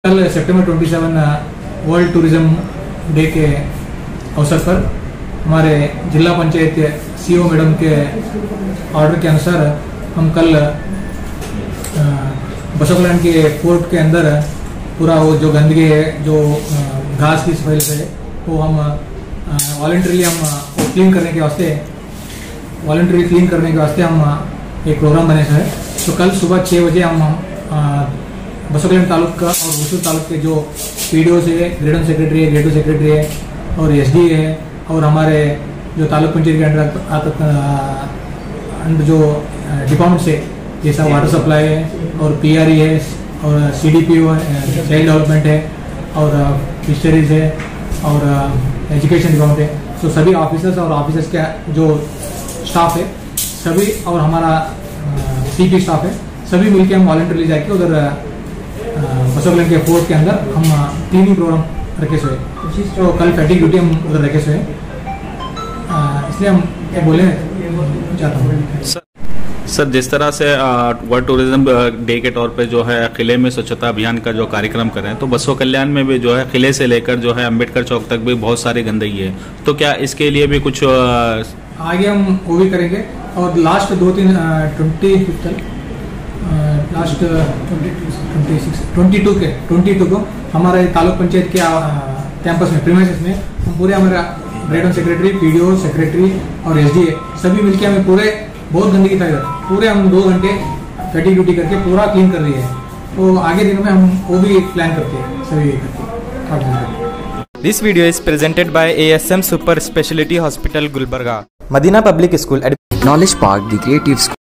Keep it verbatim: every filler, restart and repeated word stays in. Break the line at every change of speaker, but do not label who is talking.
कल सितंबर सत्ताईस world tourism day के अवसर पर हमारे जिला पंचायत सीईओ मैडम के ऑर्डर के अनुसार हम कल बसोकलैंड के फोर्ट के अंदर पूरा वो जो गंदगी है, जो घास की सफाई है, वो हम वॉलंटरीली हम वो क्लीन करने के वास्ते वॉलंटरी क्लीन करने के वास्ते हम एक प्रोग्राम बने हैं। तो कल सुबह छः बजे हम बसोकलैंड तालुका और हुसूर तालुक के जो पीडीओ है, ग्रेड वन सेक्रेटरी है, ग्रेड टू सेक्रेटरी है और एसडी है, और हमारे जो तालुक पंचायत के अंडर अंडर जो डिपार्टमेंट है जैसा वाटर सप्लाई है और पीआरई है और सीडीपीओ है, चाइल्ड डेवलपमेंट है और फिशरीज है और एजुकेशन डिपार्टमेंट है, तो सभी ऑफिसर्स और ऑफिसर्स का जो स्टाफ है सभी और हमारा सीपी स्टाफ है, सभी मिलकर हम वॉलंटरली जाके उधर बसोकलैंड के फोर्ट के अंदर हम तीन ही प्रोग्राम रखे हुए, तो कल फैटिक ड्यूटी हम उधर रखे हुए, इसलिए हम क्या बोले चाहता हूँ।
सर, जिस तरह से वर्ल्ड टूरिज्म डे के तौर पे जो है किले में स्वच्छता अभियान का जो कार्यक्रम कर रहे हैं, तो बसो कल्याण में भी जो है किले से लेकर जो है अम्बेडकर चौक तक भी बहुत सारी गंदगी है, तो क्या इसके लिए भी कुछ
आगे हम वो भी करेंगे। और लास्ट दो तीन twenty fifth last twenty six twenty two के ट्वेंटी टू को हमारे तालुक पंचायत के कैंपस में प्रीमाइसेस में हम पूरे हमारा grade one secretary, PDO, secretary और एसडीए सभी मिलकर हमें पूरे बहुत गंदगी था इधर, पूरे हम दो घंटे फैटिक ड्यूटी करके पूरा क्लीन कर रही है, तो आगे दिनों में हम वो भी प्लान करते हैं सभी करके।
This video is presented by A S M super speciality hospital Gulbarga, Madina Public School, Knowledge Park, the creative school.